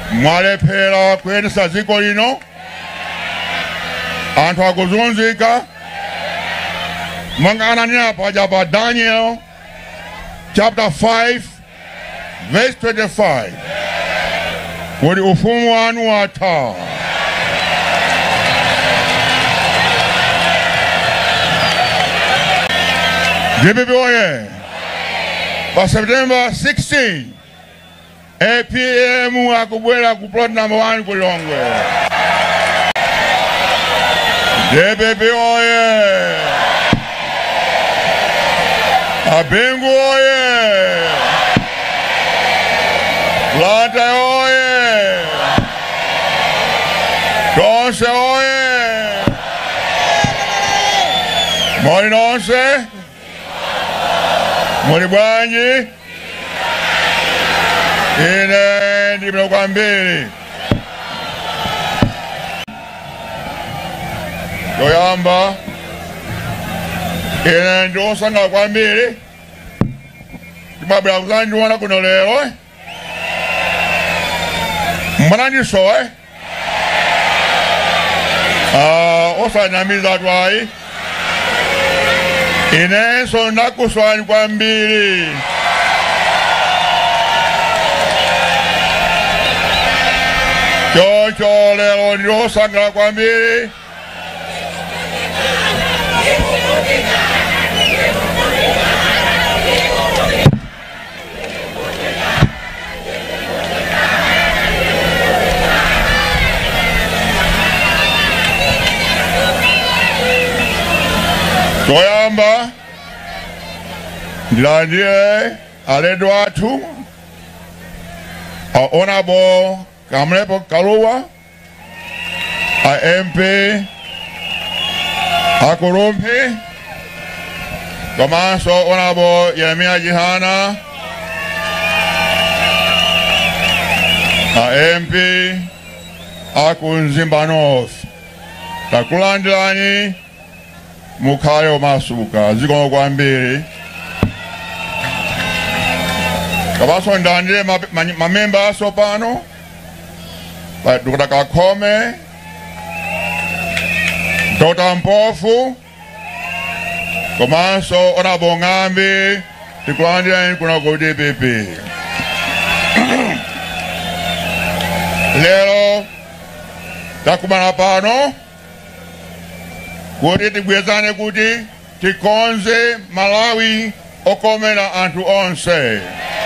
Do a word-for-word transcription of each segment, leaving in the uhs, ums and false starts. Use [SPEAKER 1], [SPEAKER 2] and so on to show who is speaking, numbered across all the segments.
[SPEAKER 1] Mwale pera kwene saziko lino. Antu akuzunzika. Mangana nina pajaba Daniel chapter five verse twenty-five. Wodi ufumu wanu wata. D P P oye. For September sixteenth, A P M akubwela ku plot number one kulongwe. D P P oye. Abengu oye. Plata oye. Donse oye. Mori donse. Mori bwanji. Ine ndibino kwa mbili. Yoyamba. Ine ndosanga kwa mbili. Mabla kuzanji wana kunoleo. Mwanani soe. Ah, osa nyamiza tuwai. Ine so nakuswani kwa mbili. Chocho lelo ndosanga kwa mbili. Toyamba ndilandie aledo watu a honorable Kamlepo Kaluwa a M P a Kurumpi Komanso honorable Yeremia Jihana a M P a Kunzimba North takulandilani Mukayo masuka ziko kwa mbili. Kabaso ndandile mamemba ma sopano. Ba dukataka kome. Dota mpofu. Komanso ona bongambi. Tikulandile kuna kwa D P P. Lero takubana pano. Kuti tigwezane kuti tikonze Malawi okomera antu onse.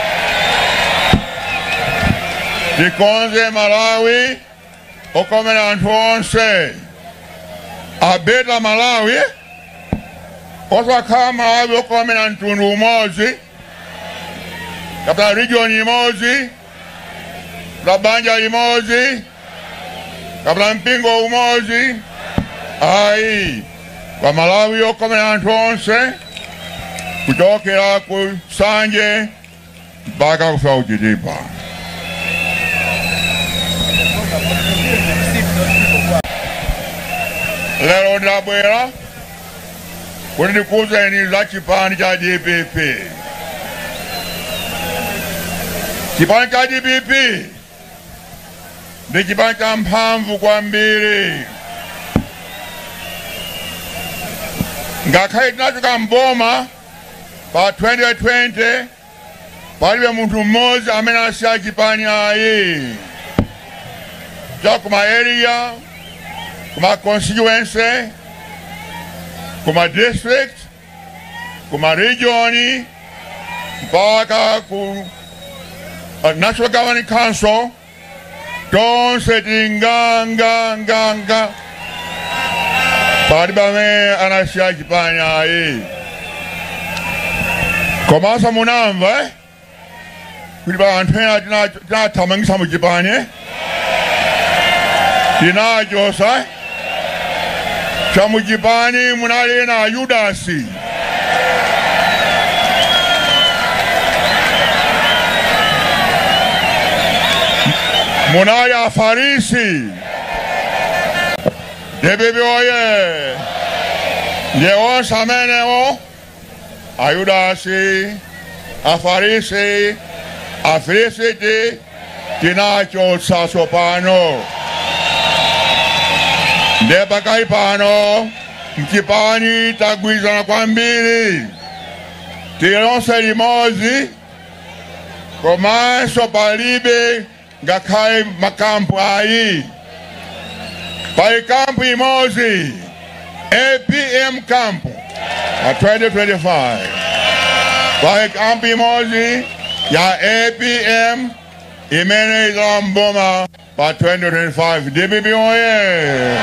[SPEAKER 1] Tikonze Malawi okomera antu onse. Abeta Malawi osaka Malawi okomera ntundu umozi. Kapta region imozi. Kapta banja imozi. Kapta mpingo umozi. Ai, kwa Malawi okomera antu onse kutokera ku Sanje mpaka kufa Uchidipa. Lero ndabwera kuti ndikuwuzeni za chipani cha D P P. Chipani cha D P P ndi chipani cha mphamvu kwambiri. Ngakhale tinachoka mboma pa twenty twenty palibe muntu mmozi amene asiya chipani ayi. Cha kuma area, kuma constituency, kuma district, kuma region, mpaka ku uh, National Governing Council, tonse tinganga nganga. Paliba me anasiya chipani ayi. Komasa munamba eh? Kuliba antena tina tina tamangisa mu chipani eh? Tina josa eh? Chamu chipani munali na Yudasi. Munali afarisi. D P P oye. Leo sameneo Ayudasi, Afarisi, Afrisiti, tinacho sasopano ndepakali pano mchipani tagwizana kwambiri tilonse limodzi komanso palibe ngakhale makampu ayi pali kampu imodzi A P M kampu ya twenty twenty-five pali kampu imodzi ya A P M imene izamboma pa twenty twenty-five D P P oye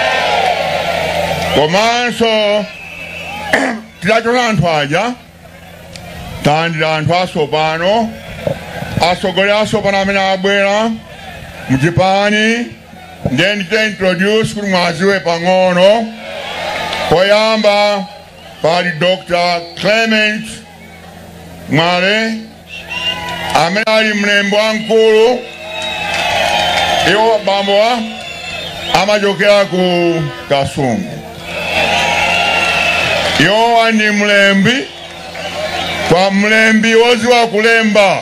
[SPEAKER 1] komanso tidachola anthu aja tandira anthu asopano asogolera asopano amene abwera mchipani then to introduce kuti mwaziwe pang'ono poyamba pali Doctor Clement Mwale amene ali mlembi wamkulu iwo bambo amachokera ku Kasungu iwo ndi mlembi kwa mlembi woziwa kulemba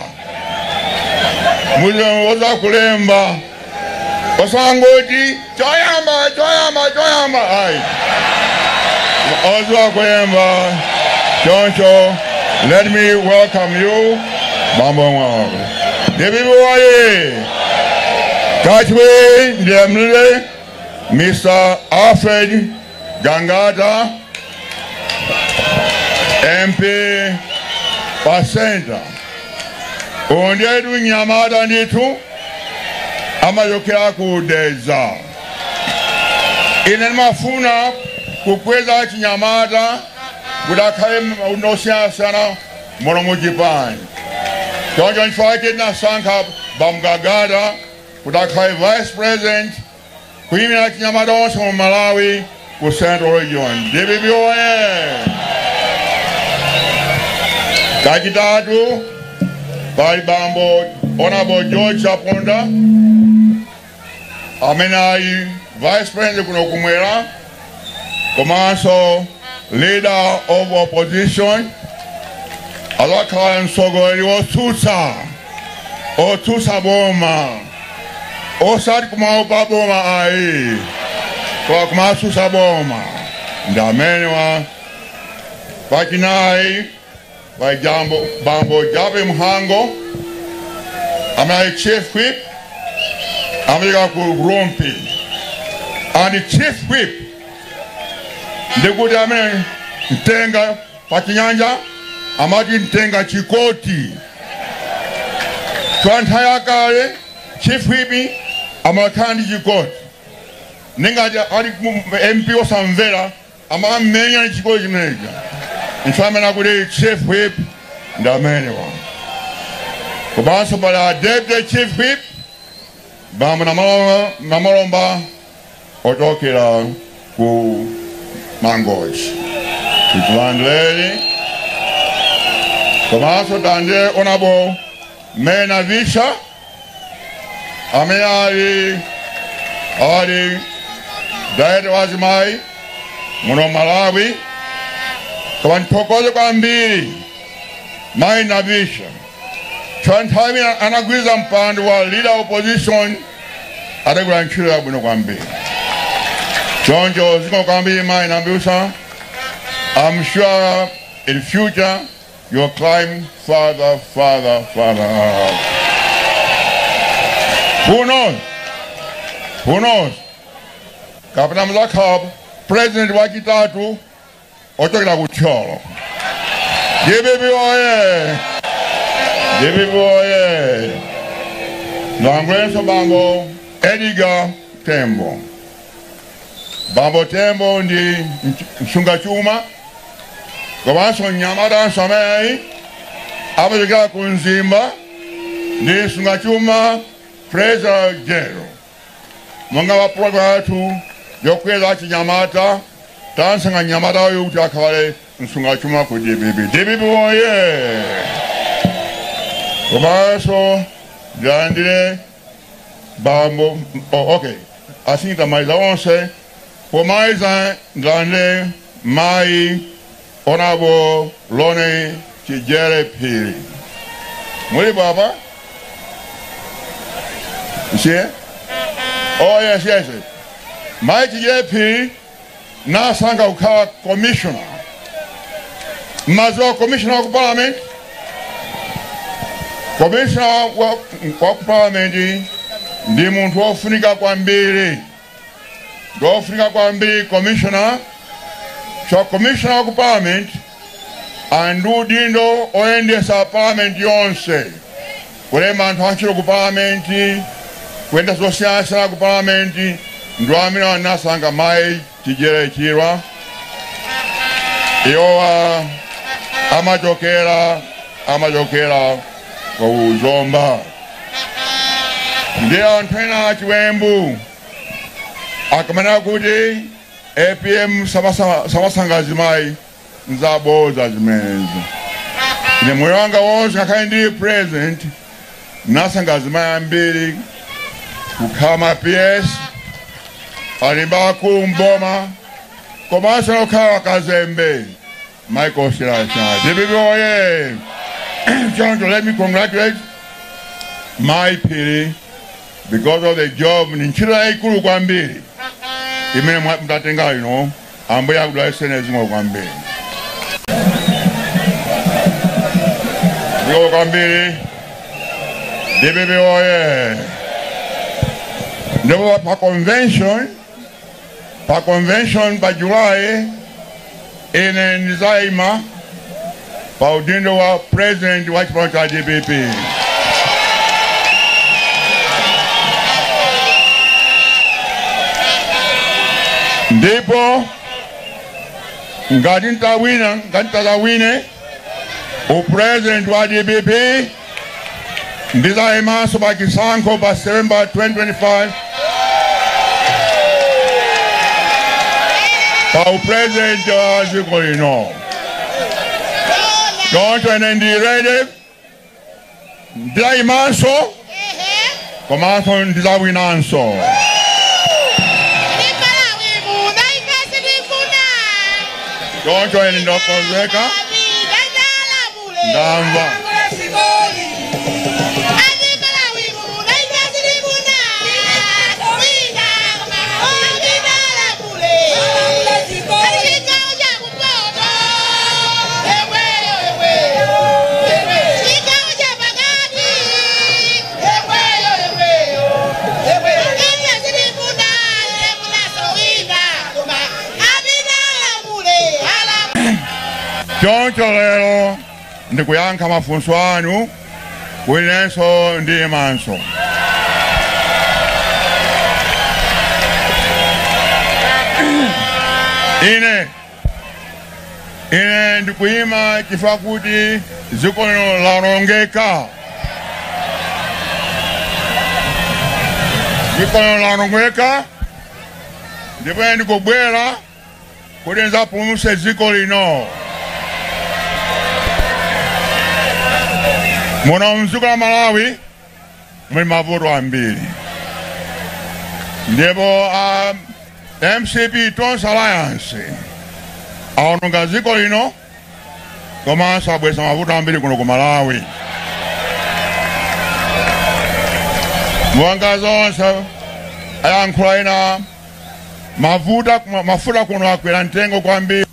[SPEAKER 1] mlembi woziwa kulemba osangoti choyamba choyamba choyamba ayi woziwa kulemba choncho. Let me welcome you bambo Mwale D P P waye kachwe ndemle Mister Alfred Gangata M P Pasenta ondedu Nyamata nditu amachokera kudeza ine mafuna kukweza Chinyamata kudakhale unosiyana mono mujipani choncho nchifake nasankha bamgagada kudakhale vice president kuyimira Chinyamata onse mu Malawi ku Central Region D P P oye kachitatu pali bambo Honorable George Chaponda amene ali vice president kuno kumwera komanso leader of opposition alakhala mtsogoleri wotsutsa otsutsa boma osati kumaupa boma ayi kwa kumatsutsa boma ndi amene wa pachinayi Jambo bambo Jabe Mhango amene chief whip amene ku Rompi and the chief whip ndikuti amene mtenga pachinyanja amati mtenga chikoti twantaya kale chief whip amakandi chikoti ningati ali M P osamvera amamenya chikoti chimeneja nfamena kuti chief whip ndamene wa kubanso pala deputy chief whip bambo namalomba ochokera ku Mangochi kutulandleli kubanso tande onabo mena visha amene ali ali daete wazimai muno Malawi kwanthokoze kwambiri mai na visha chantami anagwiza mpando wa leader opposition adagula ntchito yabwino kwambiri choncho ziko kwambiri mai na visha. I'm sure in future you'll climb further, further, further. Who knows? Who knows? Kapena Mzakab, President Wakitatu, ochokera kucholo. D P P oye! D P P oye! Nangwenso bambo Edgar Tembo. Bambo Tembo ndi msunga chuma. Komanso Nyamata Samei abachokera kunzimba ndi msunga chuma Fraser Jero. Monga wa program atu yokweza Chinyamata tansanga Nyamata oyo kuti akhale msunga chuma ku D P P. D P P oye! Komanso jandire bambo oh, okay. Asinta maiza onse pomaiza ndande mai Honorable Lone Chijere Piri. Muli baba? You see? Oh yes, yes. My D P nasanga ukawa commissioner. Mazo commissioner of parliament. Commissioner wa parliament ndi muntu ofunika kwambiri. Ofunika kwambiri commissioner. So commissioner of parliament andu dindo oyendesa parliament yonse. Kule mantu achiro ku parliament, kwenda sosiasa ku parliament, ndo amina nasanga mai tijere chirwa. Iyowa amajokera, amajokera kwa uzomba. Ndiyo ntwena chiwembu. Akamana kuti A P M samasanga zimai nzaboza zimenzo. Ne moyo wanga wonse akaindi present nasanga zimai ambiri kukama P S alimba kumboma komasa okawa kazembe Michael Shirasha. D P P oye. John, to let me congratulate my pity because of the job ninchira ikulu kwambiri. Imene mtatenga you know ambuya kudwa senezi ngo kwambiri. Yo kwambiri D P P oye. Ndipo pa convention pa convention pa July ine nizaima pa udindo wa president wa chama cha D P P. Ndipo ngati ntawina ngati tazawine u president wa D P P ndizaimanso pa chisankho pa September twenty twenty-five pa u president wa dziko lino. Choncho ine ndirede ndizaimanso komanso ndizawinanso. Choncho ine ndokonzeka ndamva. Choncho lero ndikuyankha mafunso anu kuinenso ndi manso. Ine ine ndikuyima chifukwa kuti dziko lino lawonongeka. Dziko lino lawonongeka ndipo ndikubwera kuti ndzapulumutse dziko lino. Muna mzuko la Malawi muli mavuto ambiri. Ndipo um, M C P Tonse Alliance awononga dziko lino komanso abwesa mavuto ambiri kuno ku Malawi. Mwanga zonse ayankhula ina mavuta mafuta kuno akwera mtengo kwambiri.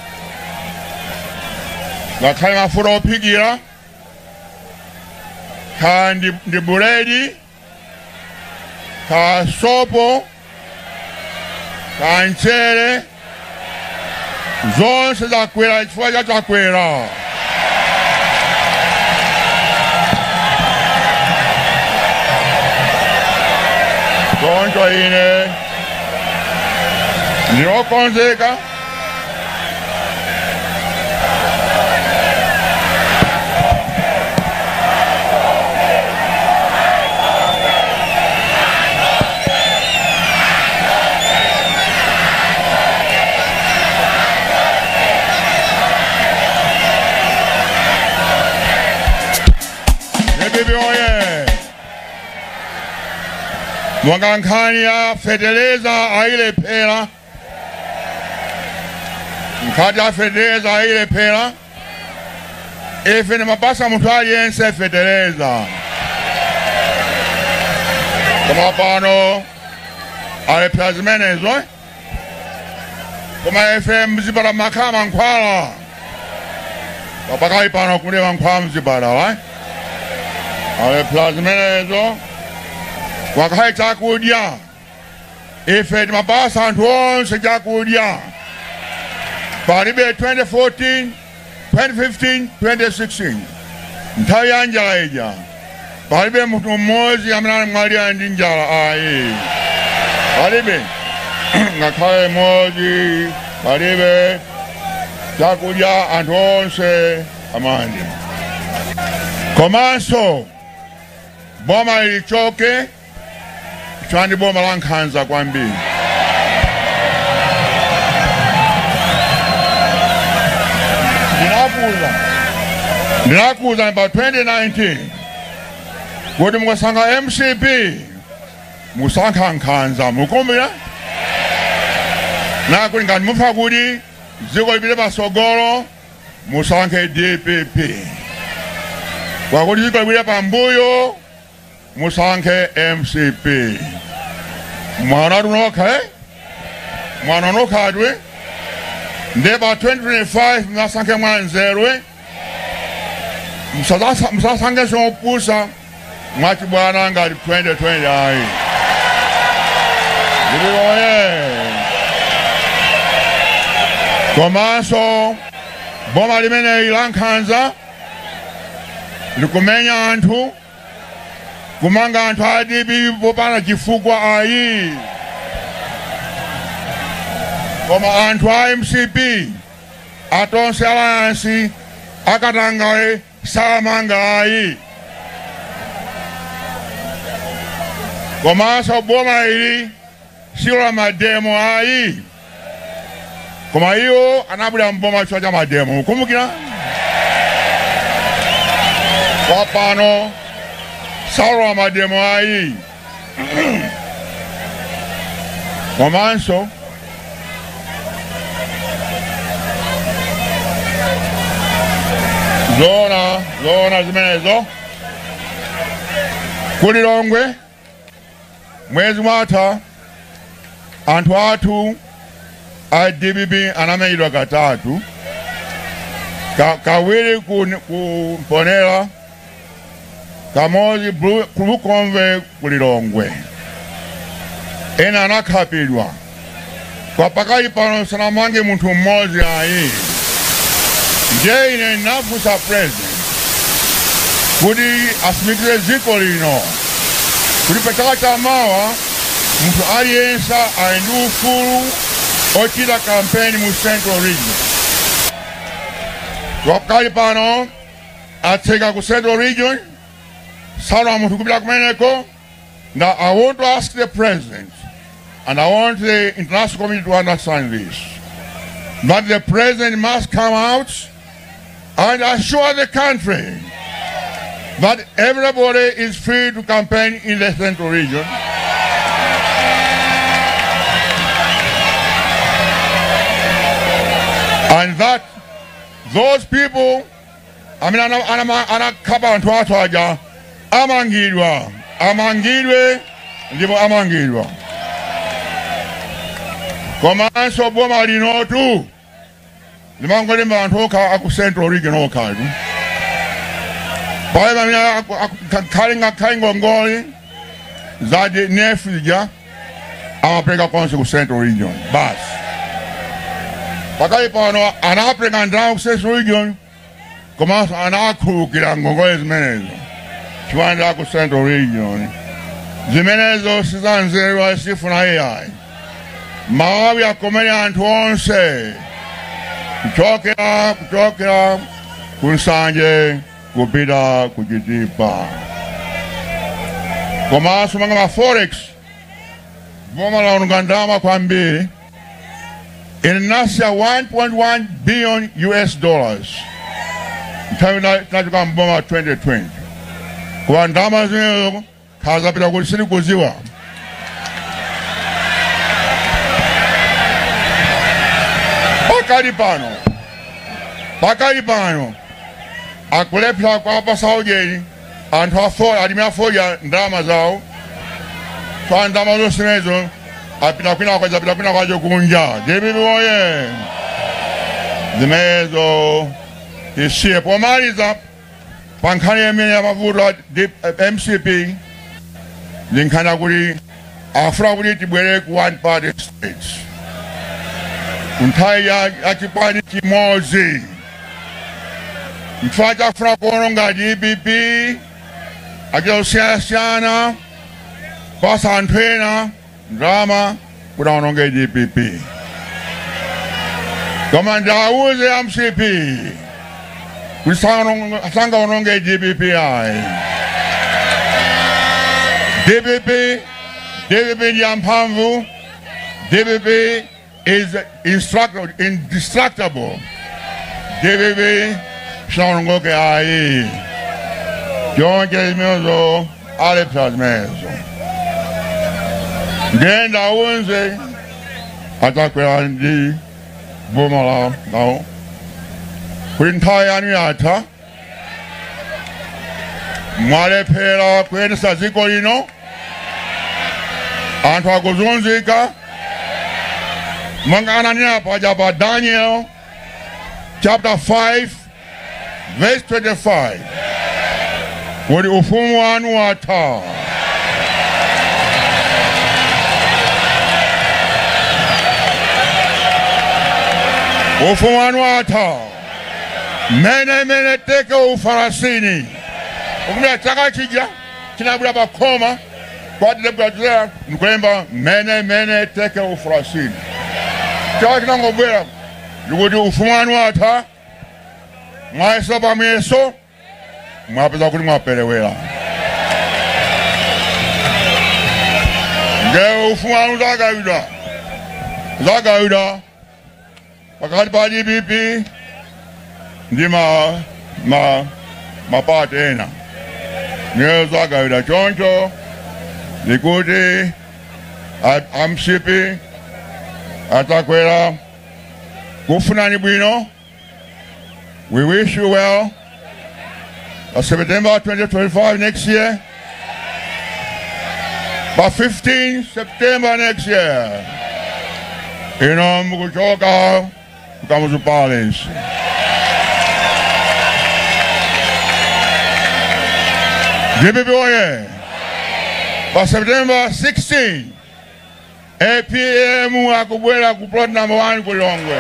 [SPEAKER 1] Ngakhale mafuta ophikira ka ndi buledi, ka sopo, ka mchere, zonse zakwera chifukwa cha chakwera. Choncho ine ndiokonzeka Mwangankhani ya feteleza aile pela. Mkati ya feteleza aile pela. Efe ni mabasa mtu aliyense feteleza. Koma pano alepya zimenezo koma ife mzibala makama nkwala wapakali pano kulewa nkwala mzibala wa alepya zimenezo wakahayi chakudya ife mabasa anthu onse chakudya palibe twenty fourteen, twenty fifteen, twenty sixteen nthawi ya njala ija palibe munthu mmodzi amene mwalira ndi njala ayi palibe ngakhale mmodzi palibe chakudya anthu onse amandi komanso boma ilichoke chandi boma la Nkhanza kwambiri ndinakuza ndinakuza pa twenty nineteen kuti mukasankha M C P musankha Nkhanza mukumbira nakuti ngati mufa kuti dziko lipite pasogolo musankhe D P P kwakuti dziko lipite pambuyo musankhe M C P mwana tunokha eh mwana nokha atwe ndeba twenty twenty-five musankhe mwanzerwe musasankhe sopusa mwati bwana ngati twenty twenty ayi ndiboye komanso boma limene la Nkhanza likumenya anthu kumanga anthu a D P P popanda chifukwa ayi koma anthu a M C P atonse alliance akatangawe salamanga ayi komanso boma ili silo la mademo ayi koma iyo anabula mboma chifukwa cha mademo kumbukira wapano salo la mademo ayi komanso zona zona zimenezo kuli Longwe mwezi mwatha anthu athu a D P P anamenyedwa katatu ka, kawiri kumponera kamozi kulukonve kuli Longwe ena anakhapidwa kwa pakali pano sanamange munthu mmodzi ayi nje ine nafusa president kuti asimikire dziko lino kuti pachaka chamawa munthu aliyense ali ndi ufulu ochita kampeni mu Central Region wakali pano atseka ku Central Region sala munthu kupita kumeneko. Now I want to ask the president and I want the international community to understand this, that the president must come out and assure the country that everybody is free to campaign in the Central Region. And that those people, I mean, anakapa anthu athu aja amangidwa, amangidwe, ndipo amangidwa. Komanso boma linotu limangolemba anthu okha aku Central Region okha. Pale mamina kalinga kalingo ngoli zadi nefija amapeleka konse ku Central Region bas. Pakali pano anapeleka ndao ku Central Region komanso anakhulukira ngongole zimenezo chiwanda ku Central Region zimenezo sizanzerwa sifuna yai mawabi akomenya anthu onse kuchokera kuchokera kunsanje kupita kuchitipa komanso manga ma forex boma la unugandama kwambiri inasya one point one billion U S dollars nthawi nachoka mboma twenty twenty kwa ndama zimenezo khazapita kuti sili kuziwa. Pakali pano pakali pano akulepha kwa apa saujeni anthu afo alimi afoja ndama zawo Fanda mazo simezo apita kwina kwa apita kwina kwa kunja. D P P oye. Zimezo ishie pomaliza pankani emene ya mavuto M C P linkana kuli afra kuli tibwere ku one party states. Untai ya akipani kimozi. Mfaja afra koronga D P P akio siasiana pasa antwena drama kuda ononge D P P. Komanda uze M C P kusanga ononge D P P ai. D P P D P P Mjamba D P P is indestructible. D P P Shangoke ai. Jonge mezo aleptas mezo. Genda unze atakwera ndi bomala no. Kwintaya ni ata. Mwale pera kwensa ziko lino. Antu akuzunzika. Mangana ni apa jaba Daniel chapter five verse twenty-five. Wodi ufumu wanu ata. Ufumu wanu ata. Mene mene teke ufarasini. Ukumia chaka chija. Kinabula bakoma. Kwa dile nukulemba mene mene teke ufarasini. Chaka kina ngobwela. Lugodi ufumu wanu ata. Mwaesa pa mieso. Mwapeza kuli mwapelewela. Nge ufumu wanu zaga yuda. Zaga yuda. Pakati pa D P P. Ndi ma ma mapate ena ngezo gawida choncho likuti M C P atakwera kufunani bwino. We wish you well. Uh, September twenty twenty-five next year. But fifteenth September next year. You know, mkuchoka kukamuzu palace. D P P oye. By September sixteenth, A P M akubwela kuplot number one kulongwe.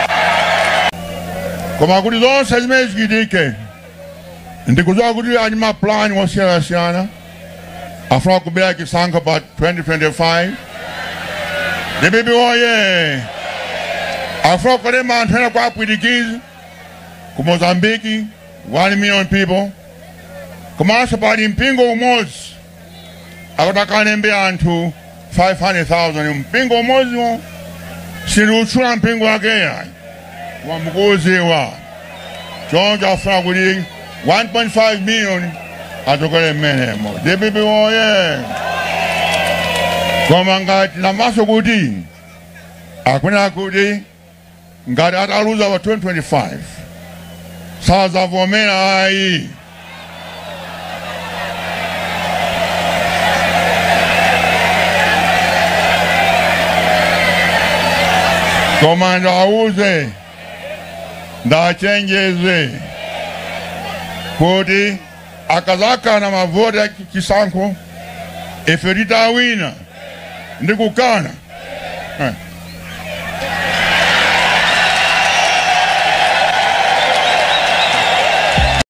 [SPEAKER 1] Koma kuti zonse zimene zikitike. Ndikuzoa kuti anima plan wosiyana siyana. Afuna kubela kisanka pa twenty twenty-five. D P P oye. Afuna kulema antwena kwa apwidikizi. Ku Mozambique, one million people. Kumasha pali mpingo umozi. Akutaka nembe antu five hundred thousand. Mpingo umozi mo. Siruchula mpingo wakeya. Wa mkuzi wa. Chonja afuna kuli one point five million. Atukole mene mo. D P P oye. Koma ngati na maso kuti. Akuna kuti. Ngati ataluza wa twenty twenty-five. Saza vomena ai. Komanda uze ndachengeze kuti akazaka na mavoti ya kisanko ife litawina ndikukana